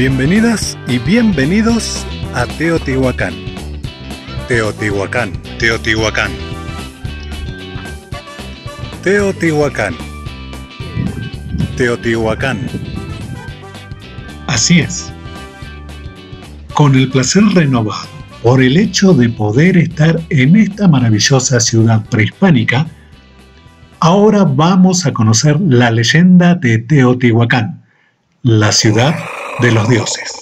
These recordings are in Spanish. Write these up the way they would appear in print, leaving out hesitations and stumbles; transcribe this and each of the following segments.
Bienvenidas y bienvenidos a Teotihuacán. Teotihuacán, Teotihuacán. Teotihuacán. Teotihuacán. Así es. Con el placer renovado por el hecho de poder estar en esta maravillosa ciudad prehispánica, ahora vamos a conocer la leyenda de Teotihuacán, la ciudad de los dioses.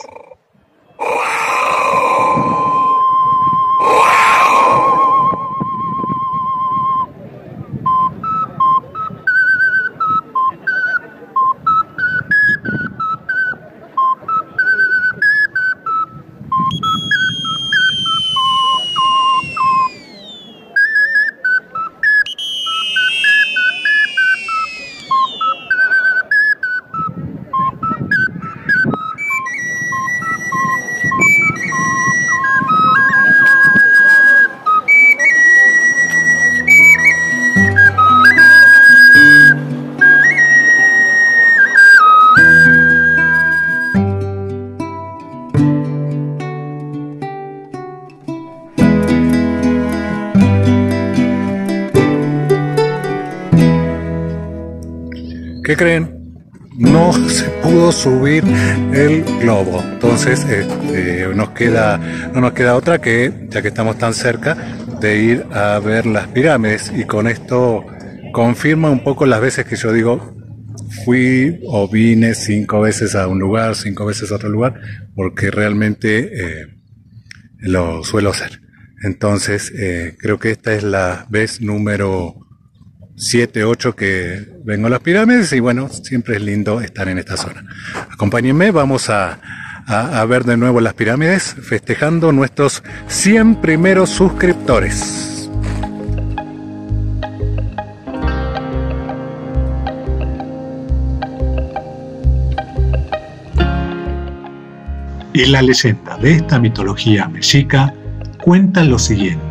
¿Qué creen? No se pudo subir el globo. Entonces no nos queda otra que, ya que estamos tan cerca, de ir a ver las pirámides. Y con esto confirma un poco las veces que yo digo, fui o vine 5 veces a un lugar, 5 veces a otro lugar, porque realmente lo suelo hacer. Entonces creo que esta es la vez número 7, 8 que vengo a las pirámides y bueno, siempre es lindo estar en esta zona. Acompáñenme, vamos a ver de nuevo las pirámides, festejando nuestros 100 primeros suscriptores. Y la leyenda de esta mitología mexica cuenta lo siguiente.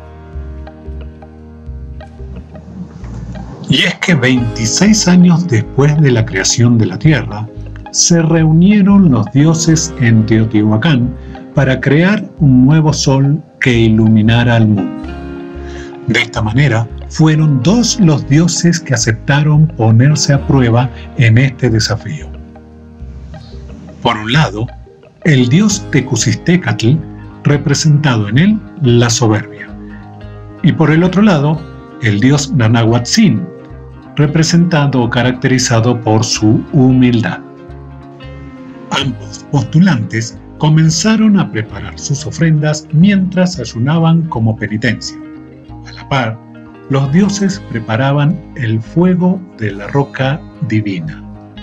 Y es que 26 años después de la creación de la Tierra, se reunieron los dioses en Teotihuacán para crear un nuevo sol que iluminara al mundo. De esta manera, fueron 2 los dioses que aceptaron ponerse a prueba en este desafío. Por un lado, el dios Tecusistécatl, representado en él la soberbia. Y por el otro lado, el dios Nanahuatzin, representado o caracterizado por su humildad. Ambos postulantes comenzaron a preparar sus ofrendas mientras ayunaban como penitencia. A la par, los dioses preparaban el fuego de la roca divina.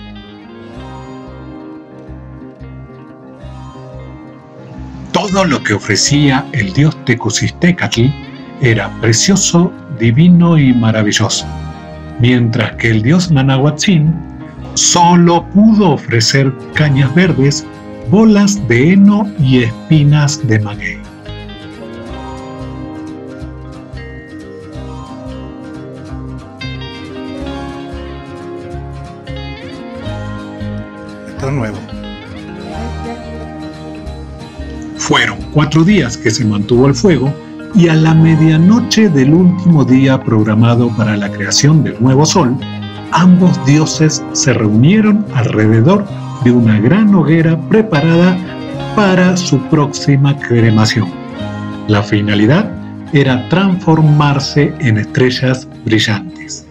Todo lo que ofrecía el dios Tecusistécatl era precioso, divino y maravilloso, mientras que el dios Nanahuatzin solo pudo ofrecer cañas verdes, bolas de heno y espinas de maguey. Esto es nuevo. Fueron 4 días que se mantuvo el fuego y a la medianoche del último día programado para la creación del nuevo sol, ambos dioses se reunieron alrededor de una gran hoguera preparada para su próxima cremación. La finalidad era transformarse en estrellas brillantes.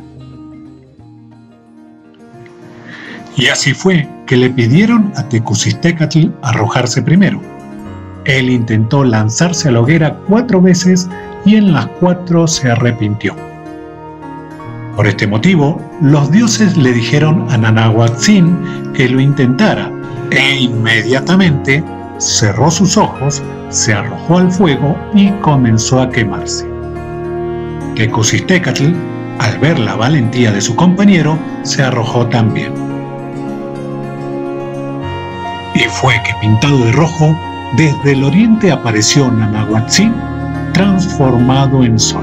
Y así fue que le pidieron a Tecusistécatl arrojarse primero. Él intentó lanzarse a la hoguera 4 veces y en las 4 se arrepintió. Por este motivo, los dioses le dijeron a Nanahuatzin que lo intentara e inmediatamente cerró sus ojos, se arrojó al fuego y comenzó a quemarse. Tecusistécatl, al ver la valentía de su compañero, se arrojó también. Y fue que, pintado de rojo, desde el oriente apareció Nanahuatzin transformado en sol.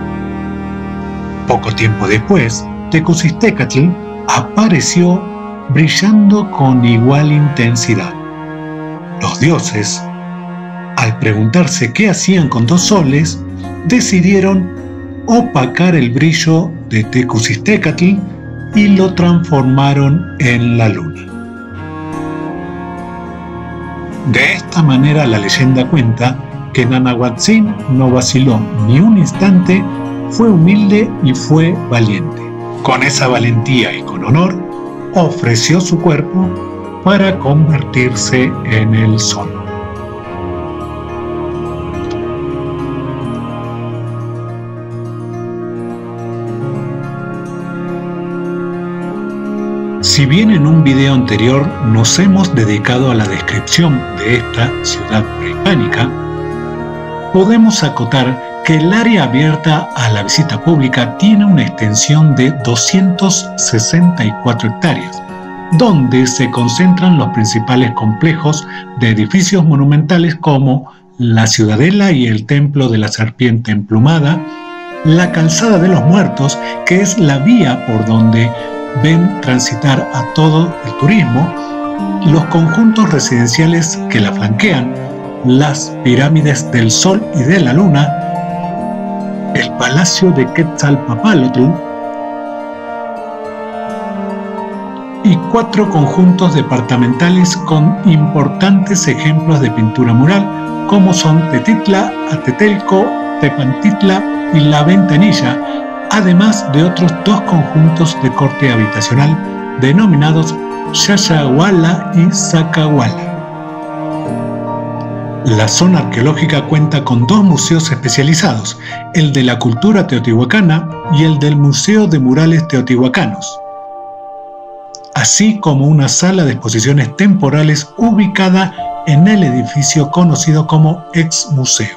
Poco tiempo después, Tecusistécatl apareció brillando con igual intensidad. Los dioses, al preguntarse qué hacían con 2 soles, decidieron opacar el brillo de Tecusistecatl y lo transformaron en la luna. De esta manera la leyenda cuenta que Nanahuatzin no vaciló ni un instante, fue humilde y fue valiente. Con esa valentía y con honor, ofreció su cuerpo para convertirse en el sol. Si bien en un video anterior nos hemos dedicado a la descripción de esta ciudad prehispánica, podemos acotar que el área abierta a la visita pública tiene una extensión de 264 hectáreas, donde se concentran los principales complejos de edificios monumentales como la Ciudadela y el Templo de la Serpiente Emplumada, la Calzada de los Muertos, que es la vía por donde ven transitar a todo el turismo, los conjuntos residenciales que la flanquean, las pirámides del Sol y de la Luna, el Palacio de Quetzalpapalotl y 4 conjuntos departamentales con importantes ejemplos de pintura mural como son Tetitla, Atetelco, Tepantitla y La Ventanilla, además de otros 2 conjuntos de corte habitacional denominados Xaxahuala y Zacahuala. La zona arqueológica cuenta con 2 museos especializados, el de la cultura teotihuacana y el del Museo de Murales Teotihuacanos, así como una sala de exposiciones temporales ubicada en el edificio conocido como Ex Museo.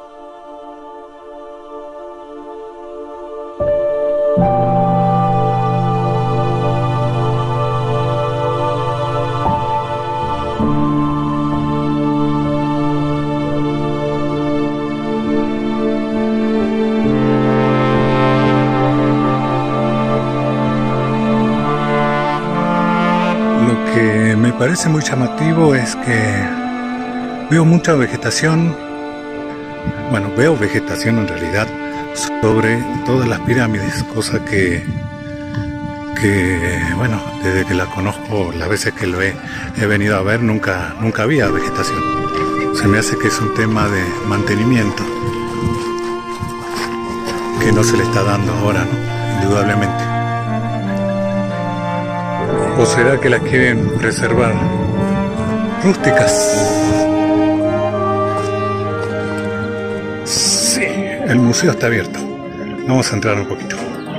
Me parece muy llamativo es que veo mucha vegetación, bueno, veo vegetación en realidad sobre todas las pirámides, cosa que bueno, desde que la conozco, las veces que lo he venido a ver, nunca había vegetación. Se me hace que es un tema de mantenimiento que no se le está dando ahora, ¿no? Indudablemente. ¿O será que las quieren preservar rústicas? Sí, el museo está abierto. Vamos a entrar un poquito.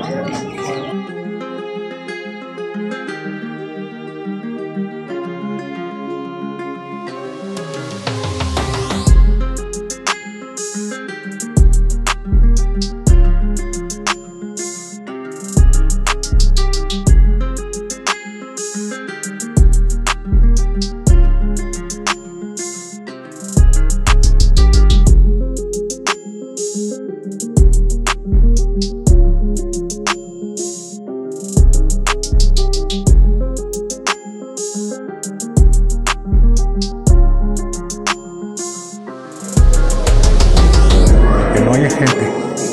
No hay gente.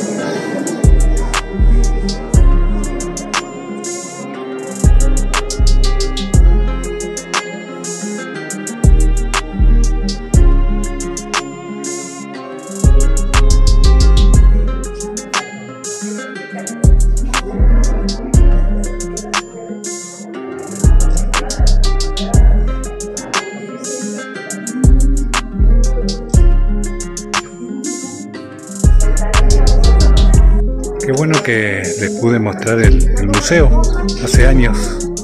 Qué bueno que les pude mostrar el museo. Hace años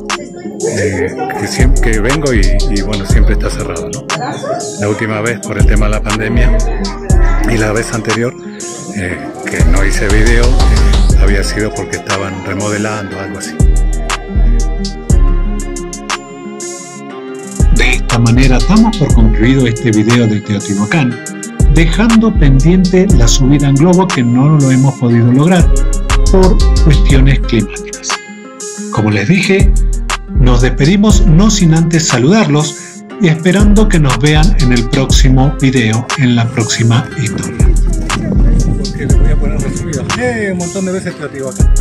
que vengo y bueno, siempre está cerrado, ¿no? La última vez por el tema de la pandemia y la vez anterior que no hice video había sido porque estaban remodelando, algo así. De esta manera damos por concluido este video de Teotihuacán, dejando pendiente la subida en globo que no lo hemos podido lograr por cuestiones climáticas. Como les dije, Nos despedimos no sin antes saludarlos y esperando que nos vean en el próximo video, en la próxima historia. Porque le voy a poner resumido. Un montón de veces Teotihuacán.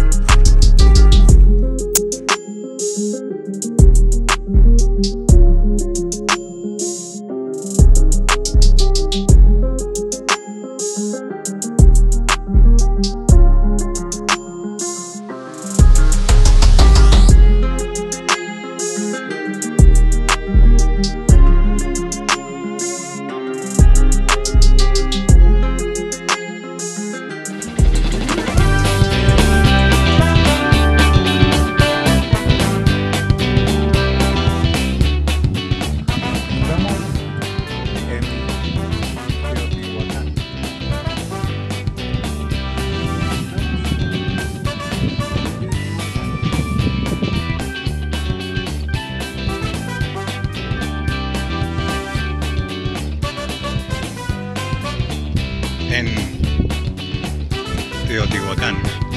En Teotihuacán.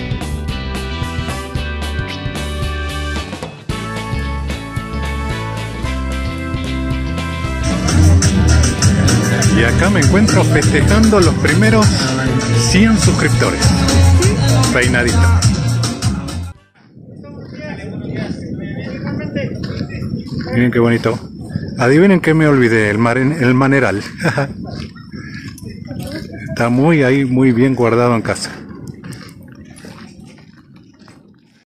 Y acá me encuentro festejando los primeros 100 suscriptores. Peinadito. Miren qué bonito. Adivinen que me olvidé, el maneral. Está muy ahí, muy bien guardado en casa.